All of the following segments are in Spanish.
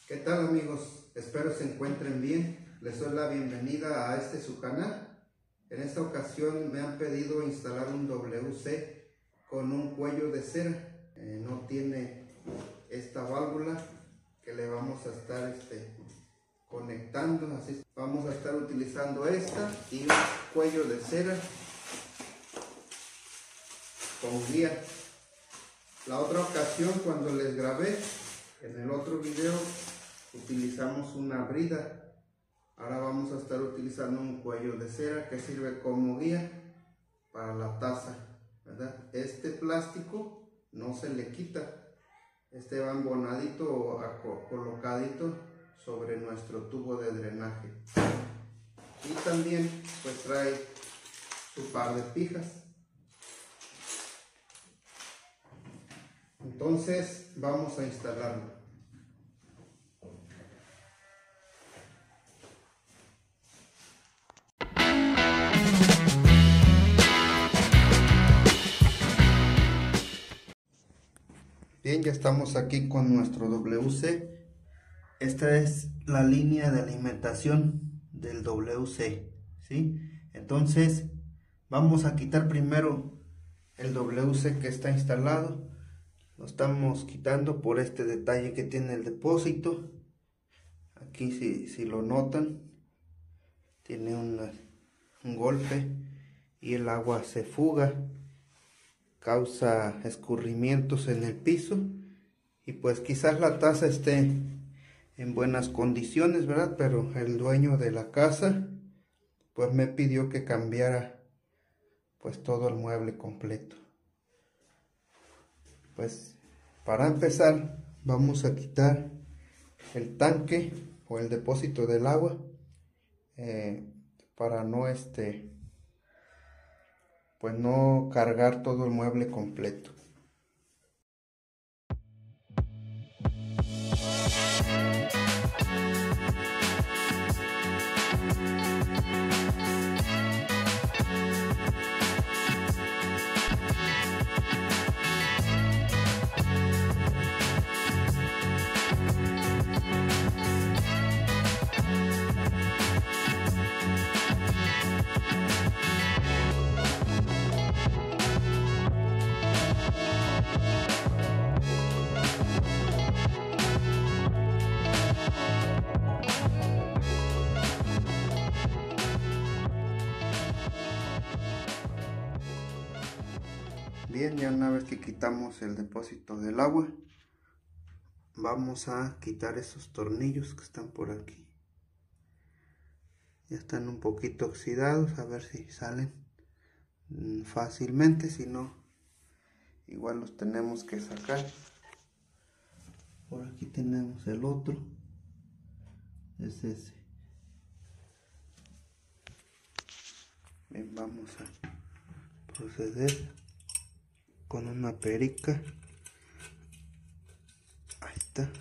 ¿Qué tal, amigos? Espero se encuentren bien. Les doy la bienvenida a su canal. En esta ocasión me han pedido instalar un WC con un cuello de cera. No tiene esta válvula que le vamos a estar conectando. Así vamos a estar utilizando esta y un cuello de cera con guía. La otra ocasión, cuando les grabé en el otro video, utilizamos una brida. Ahora vamos a estar utilizando un cuello de cera que sirve como guía para la taza, ¿verdad? Este plástico no se le quita. Este va embonadito o colocadito sobre nuestro tubo de drenaje. Y también pues trae su par de pijas. Entonces vamos a instalarlo. Bien, ya estamos aquí con nuestro WC. Esta es la línea de alimentación del WC, ¿sí? Entonces vamos a quitar primero el WC que está instalado. Lo estamos quitando por este detalle que tiene el depósito. Aquí si lo notan, tiene un golpe y el agua se fuga, causa escurrimientos en el piso, y pues quizás la taza esté en buenas condiciones, ¿verdad? Pero el dueño de la casa pues me pidió que cambiara pues todo el mueble completo. Pues para empezar vamos a quitar el tanque o el depósito del agua, para no pues no cargar todo el mueble completo. Bien, ya una vez que quitamos el depósito del agua, vamos a quitar esos tornillos que están por aquí. Ya están un poquito oxidados, a ver si salen fácilmente, si no, igual los tenemos que sacar. Por aquí tenemos el otro, es ese. Bien, vamos a proceder con una perica. Ahí está.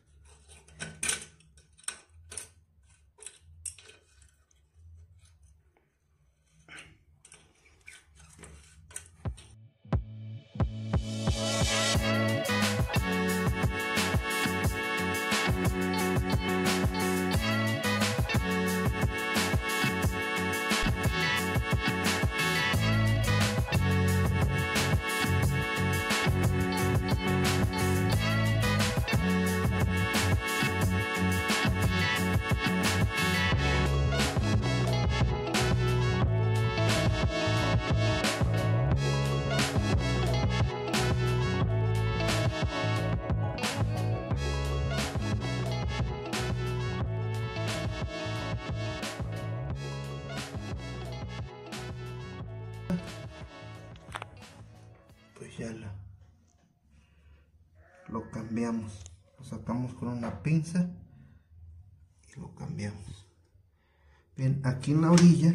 Pues ya lo cambiamos, lo sacamos con una pinza y lo cambiamos. Bien, aquí en la orilla,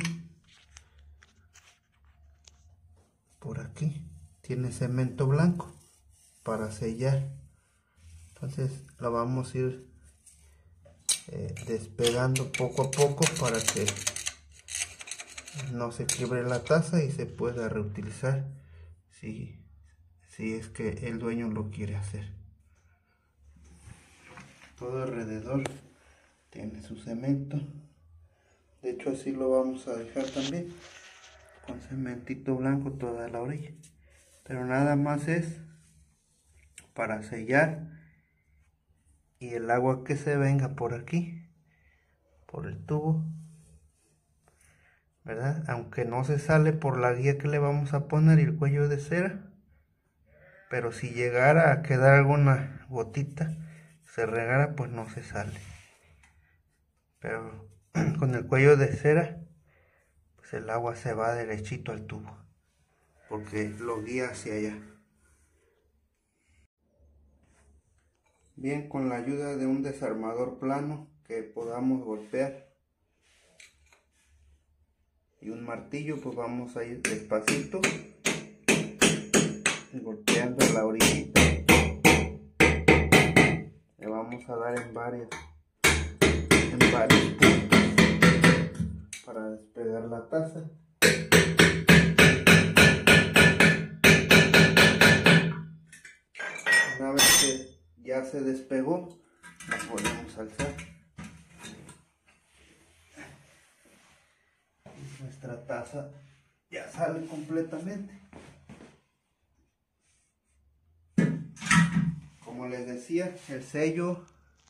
por aquí, tiene cemento blanco para sellar. Entonces lo vamos a ir despegando poco a poco para que no se quiebre la taza y se pueda reutilizar si es que el dueño lo quiere hacer. todo alrededor tiene su cemento. De hecho así lo vamos a dejar también, con cementito blanco toda la orilla. Pero nada más es para sellar y el agua que se venga por aquí, por el tubo, ¿verdad? Aunque no se sale por la guía que le vamos a poner y el cuello de cera, pero si llegara a quedar alguna gotita, se regara, pues no se sale. Pero con el cuello de cera, pues el agua se va derechito al tubo, porque lo guía hacia allá. Bien, con la ayuda de un desarmador plano que podamos golpear y un martillo, pues vamos a ir despacito golpeando la orillita. Le vamos a dar en varios puntos para despegar la taza. Una vez que ya se despegó, la podemos alzar. Nuestra taza ya sale completamente. Como les decía, el sello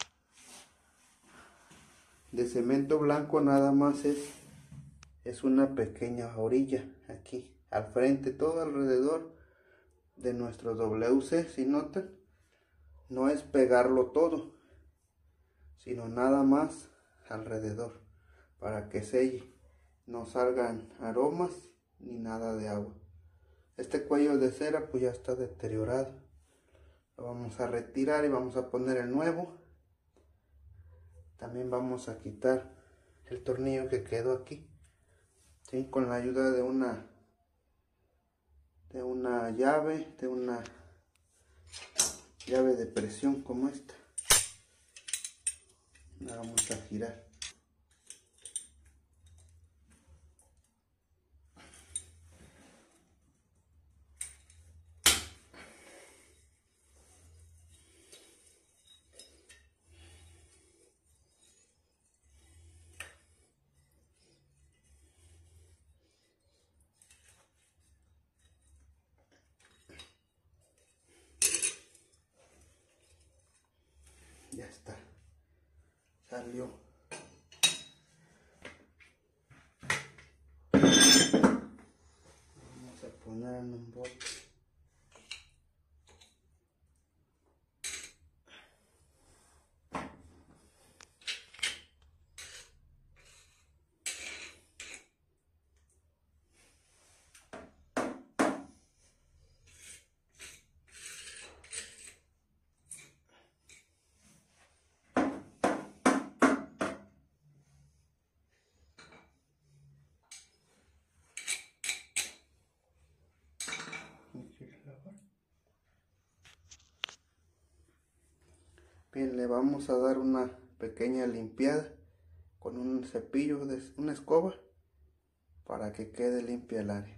de cemento blanco nada más es una pequeña orilla aquí al frente, todo alrededor de nuestro WC. Si notan, no es pegarlo todo, sino nada más alrededor para que selle, no salgan aromas ni nada de agua. Este cuello de cera pues ya está deteriorado, lo vamos a retirar y vamos a poner el nuevo. También vamos a quitar el tornillo que quedó aquí, ¿sí? Con la ayuda de una llave, de una llave de presión como esta, la vamos a girar. Ya está, salió. Vamos a poner en un bote. Bien, le vamos a dar una pequeña limpiada con un cepillo de una escoba para que quede limpia el área.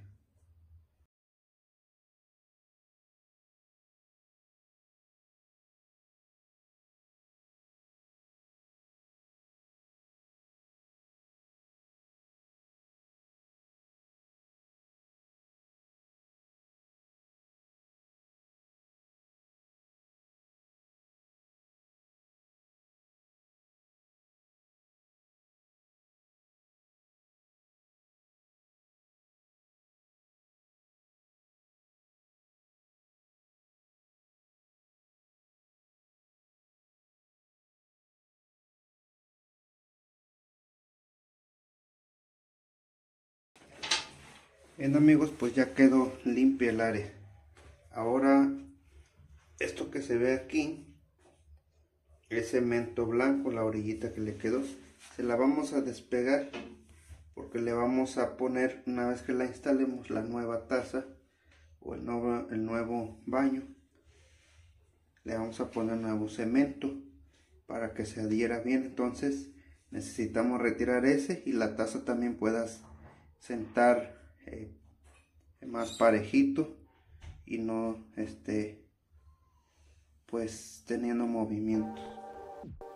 Bien amigos, pues ya quedó limpia el área. Ahora esto que se ve aquí es cemento blanco, la orillita que le quedó. Se la vamos a despegar porque le vamos a poner, una vez que la instalemos, la nueva taza o el nuevo baño. Le vamos a poner nuevo cemento para que se adhiera bien. Entonces necesitamos retirar ese y la taza también puedas sentar más parejito y no pues teniendo movimientos.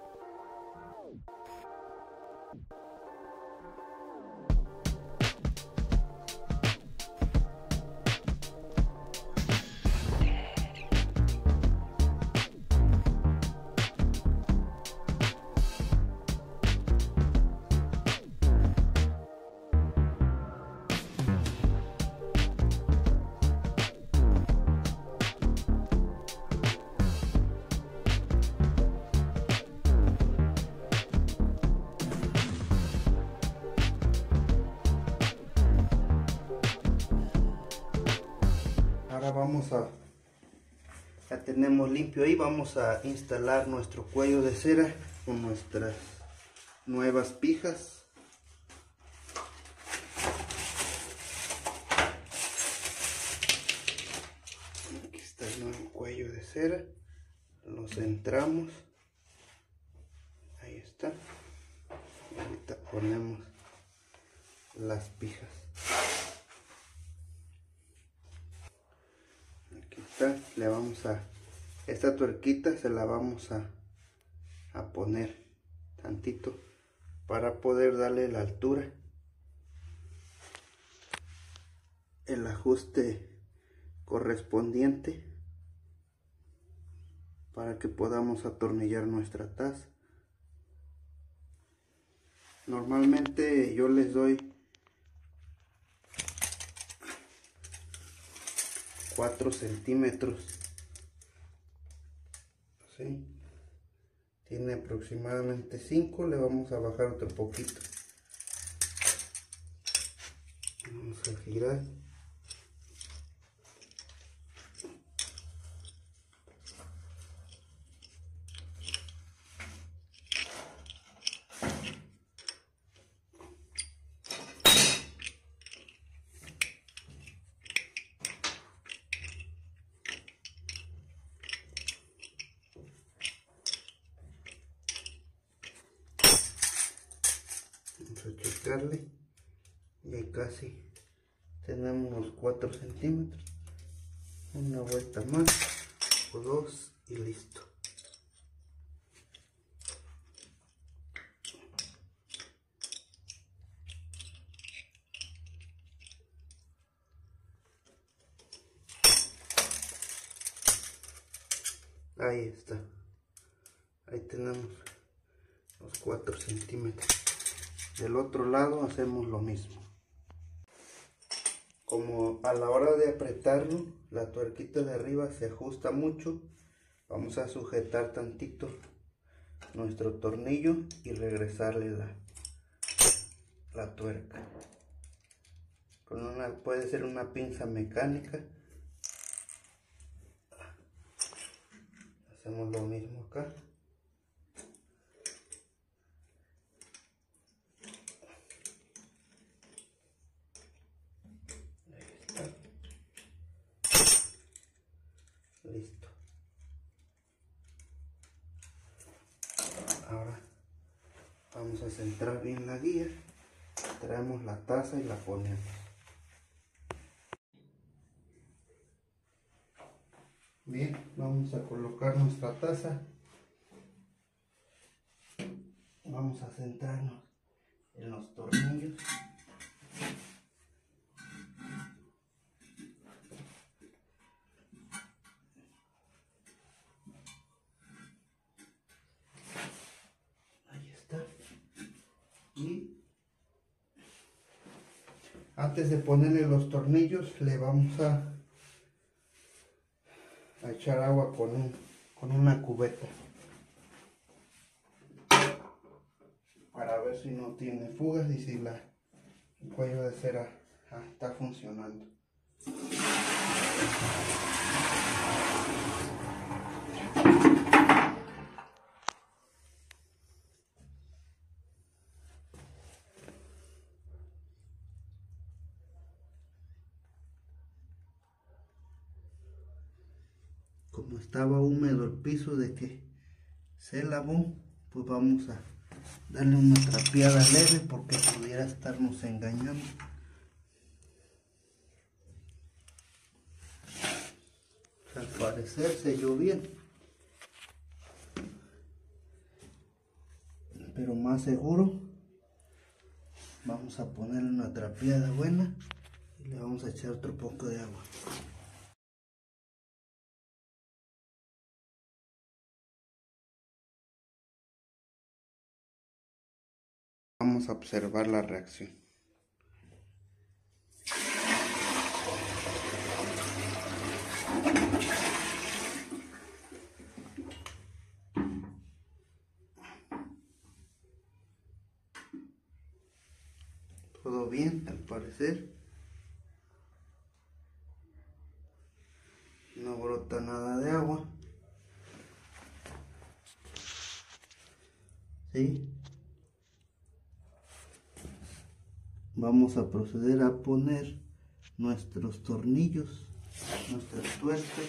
Ahora ya tenemos limpio ahí, vamos a instalar nuestro cuello de cera con nuestras nuevas pijas. Aquí está el nuevo cuello de cera, lo centramos, ahí está, y ahorita ponemos las pijas. Aquí está, esta tuerquita se la vamos a poner tantito para poder darle la altura, el ajuste correspondiente para que podamos atornillar nuestra taza. Normalmente yo les doy 4 centímetros, ¿sí? Tiene aproximadamente 5, le vamos a bajar otro poquito. Vamos a girar. Vamos a checarle, y casi tenemos unos 4 centímetros, una vuelta más o 2 y listo. Ahí está, ahí tenemos los 4 centímetros. Del otro lado hacemos lo mismo. Como a la hora de apretarlo, la tuerquita de arriba se ajusta mucho, vamos a sujetar tantito nuestro tornillo y regresarle la tuerca. Puede ser una pinza mecánica. Hacemos lo mismo acá. Listo. Ahora vamos a centrar bien la guía, traemos la taza y la ponemos. Bien, vamos a colocar nuestra taza, vamos a centrarnos en los tornillos. Y antes de ponerle los tornillos le vamos a echar agua con una cubeta para ver si no tiene fugas y si el cuello de cera está funcionando. Como estaba húmedo el piso de que se lavó, pues vamos a darle una trapeada leve porque pudiera estarnos engañando. Al parecer selló bien, pero más seguro vamos a ponerle una trapeada buena y le vamos a echar otro poco de agua. Vamos a observar la reacción. Todo bien, al parecer. bota nada de agua. ¿Sí? Vamos a proceder a poner nuestros tornillos, nuestras tuercas.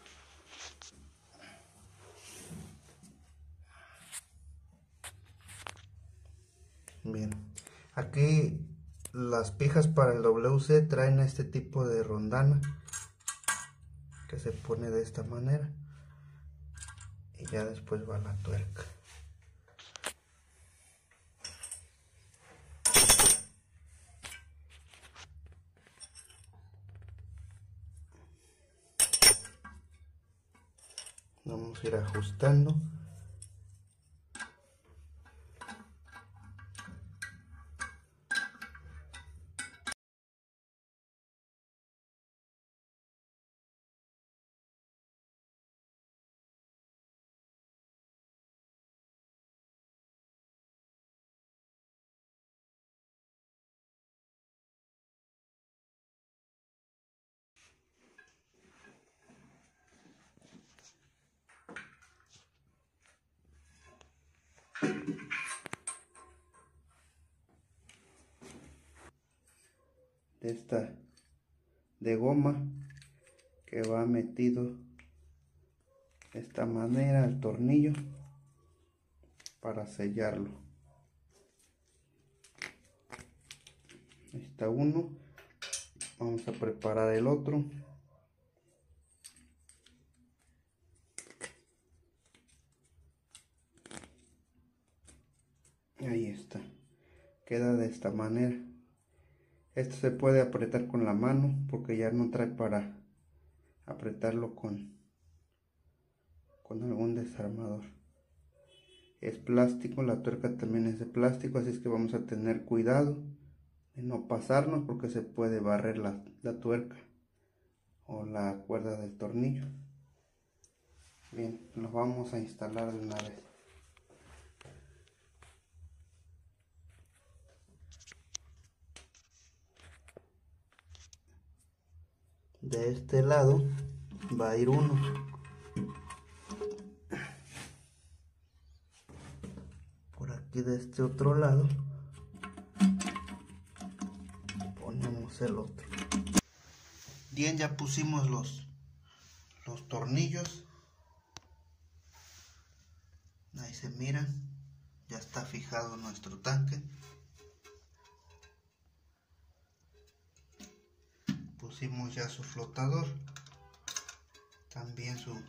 Bien, aquí las pijas para el WC traen este tipo de rondana que se pone de esta manera y ya después va la tuerca. Vamos a ir ajustando. Esta de goma que va metido de esta manera el tornillo para sellarlo. Ahí está uno. Vamos a preparar el otro. Ahí está. Queda de esta manera. Esto se puede apretar con la mano porque ya no trae para apretarlo con algún desarmador. Es plástico, la tuerca también es de plástico, así es que vamos a tener cuidado de no pasarnos porque se puede barrer la tuerca o la cuerda del tornillo. Bien, lo vamos a instalar de una vez. De este lado va a ir uno. Por aquí de este otro lado ponemos el otro. Bien, ya pusimos los tornillos. Ahí se miran. Ya está fijado nuestro tanque. Pusimos ya su flotador. También su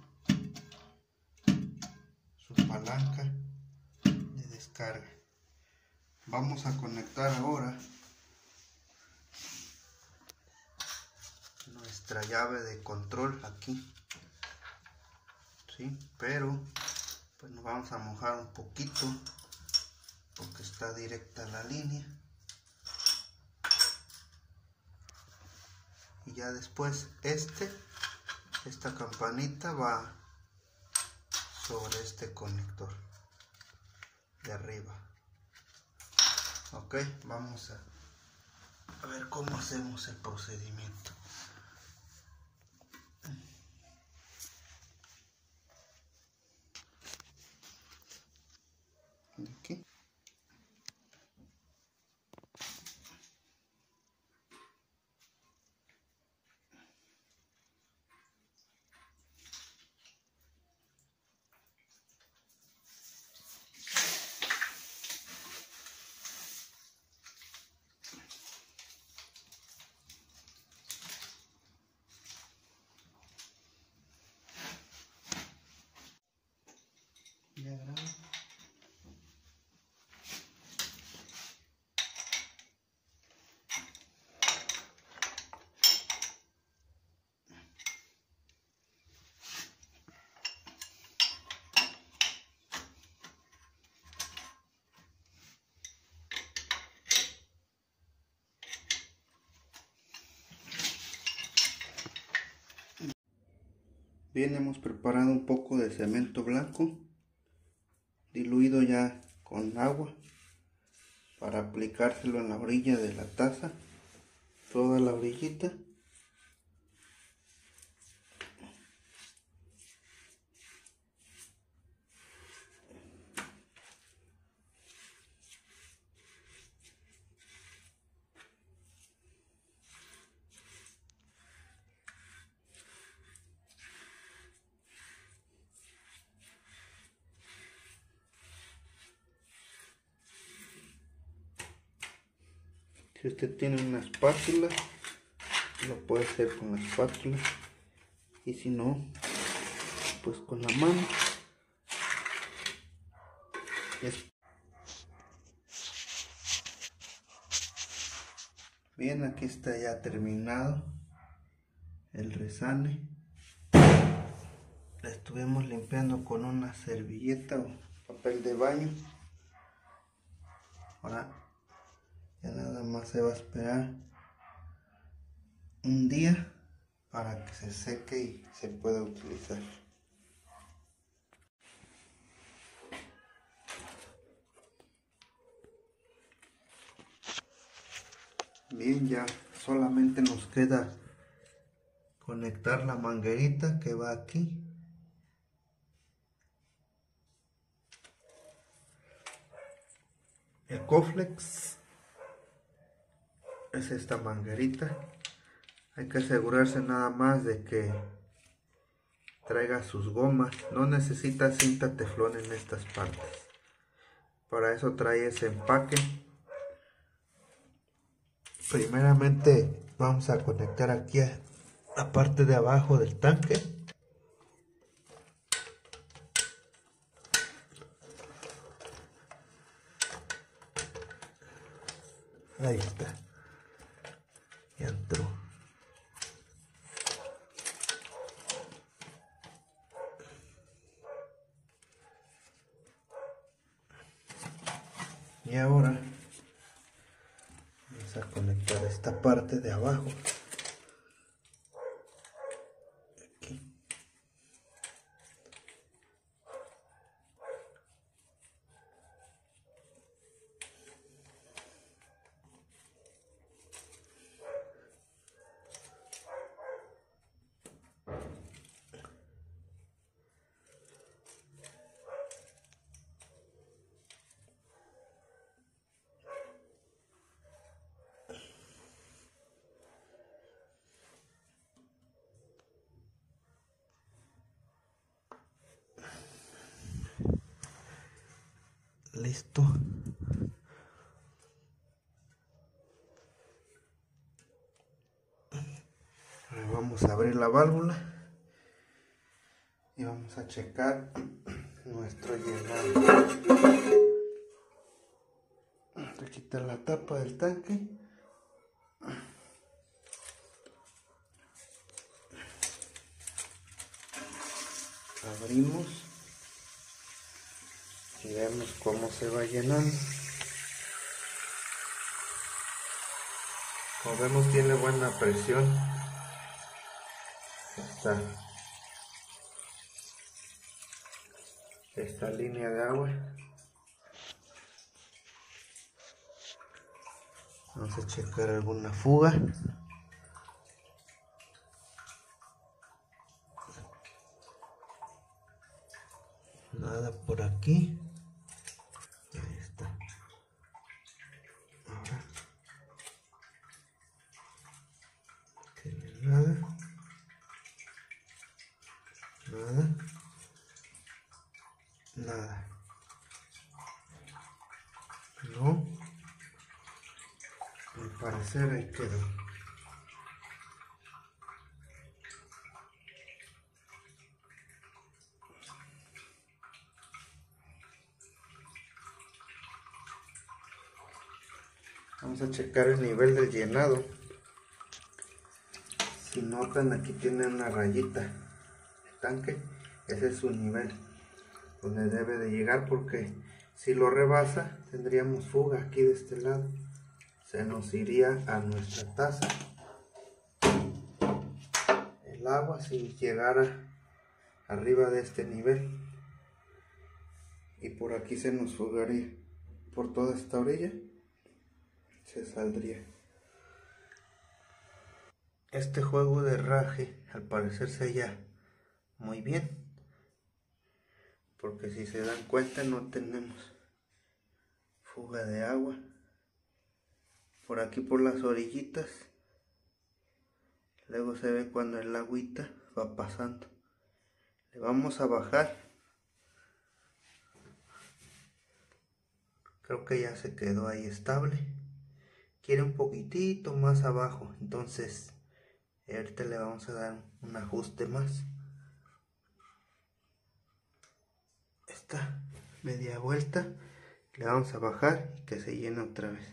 palanca de descarga. Vamos a conectar ahora nuestra llave de control aquí, ¿sí? Pero pues nos vamos a mojar un poquito porque está directa la línea y ya después esta campanita va sobre este conector de arriba. Ok, vamos a ver cómo hacemos el procedimiento. Aquí. Ya grabo. Bien, hemos preparado un poco de cemento blanco diluido ya con agua para aplicárselo en la orilla de la taza, toda la orillita. Si usted tiene una espátula, lo puede hacer con la espátula, y si no, pues con la mano. Bien, aquí está ya terminado el resane. La estuvimos limpiando con una servilleta o papel de baño. Ahora ya nada más se va a esperar un día para que se seque y se pueda utilizar. Bien, ya solamente nos queda conectar la manguerita que va aquí. El coflex es esta manguerita. Hay que asegurarse nada más de que traiga sus gomas. No necesita cinta teflón en estas partes. Para eso trae ese empaque. Primeramente vamos a conectar aquí a la parte de abajo del tanque. Ahí está. Ya entró. Y ahora vamos a conectar esta parte de abajo. Aquí. Listo. Ahora vamos a abrir la válvula y vamos a checar nuestro llenado. Vamos a quitar la tapa del tanque. Abrimos y vemos cómo se va llenando. Como vemos, tiene buena presión esta línea de agua. Vamos a checar alguna fuga. Nada por aquí. Ahí está. Ahora. Tiene nada. Nada. Nada. No. Al parecer ahí quedó. Vamos a checar el nivel del llenado. Si notan, aquí tiene una rayita el tanque. Ese es su nivel donde debe de llegar, porque si lo rebasa tendríamos fuga aquí de este lado. Se nos iría a nuestra taza el agua si llegara arriba de este nivel, y por aquí se nos fugaría por toda esta orilla, se saldría. Este juego de herraje al parecer sella muy bien, porque si se dan cuenta no tenemos fuga de agua. Por aquí por las orillitas, luego se ve cuando el agüita va pasando. Le vamos a bajar. Creo que ya se quedó ahí estable. quiere un poquitito más abajo, entonces ahorita le vamos a dar un ajuste más. Esta media vuelta le vamos a bajar y que se llene otra vez.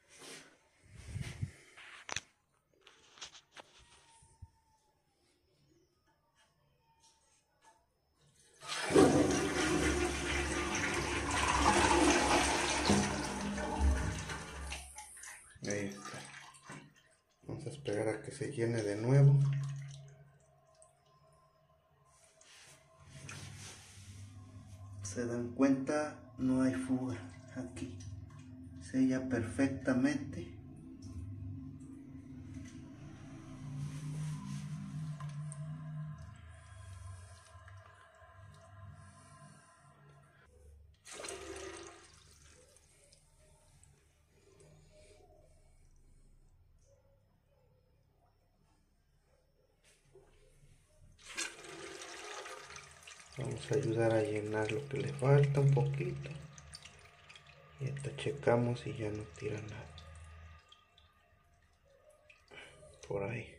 Ahí está. Vamos a esperar a que se llene de nuevo. Se dan cuenta, no hay fuga aquí. Sella perfectamente. Vamos a ayudar a llenar lo que le falta un poquito. Y hasta checamos y ya no tira nada. Por ahí.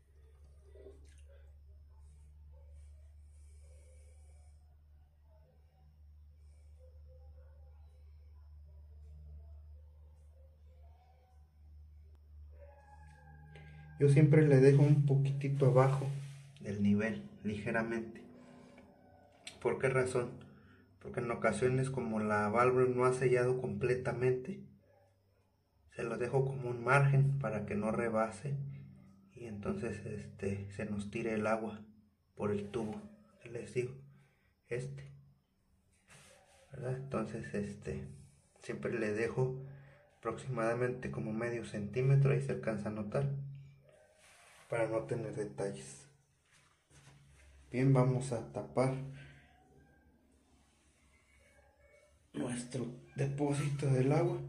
Yo siempre le dejo un poquitito abajo del nivel, ligeramente. ¿Por qué razón? Porque en ocasiones, como la válvula no ha sellado completamente, se lo dejo como un margen para que no rebase y entonces se nos tire el agua por el tubo que les digo, ¿verdad? Entonces siempre le dejo aproximadamente como medio centímetro, ahí se alcanza a notar, para no tener detalles. Bien, vamos a tapar nuestro depósito del agua.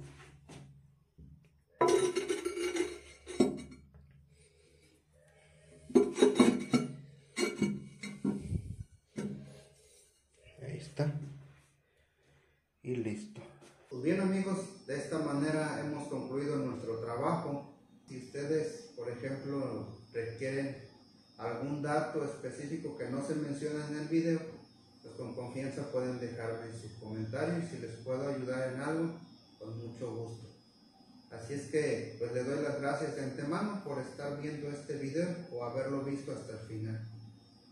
Ahí está. Y listo. Pues bien, amigos, de esta manera hemos concluido nuestro trabajo. Si ustedes, por ejemplo, requieren algún dato específico que no se menciona en el video, pues con confianza pueden dejarme sus comentarios. Si les puedo ayudar en algo, con mucho gusto. Así es que pues le doy las gracias de antemano por estar viendo este video o haberlo visto hasta el final.